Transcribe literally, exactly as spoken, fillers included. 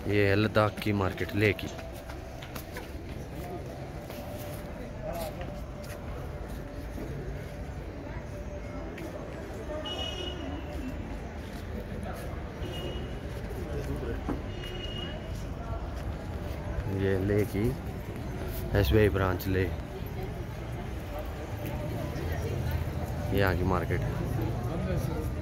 ये है लद्दाख की मार्केट ले की। ये ले की एस बी आई ब्रांच ले, यहाँ की मार्केट है।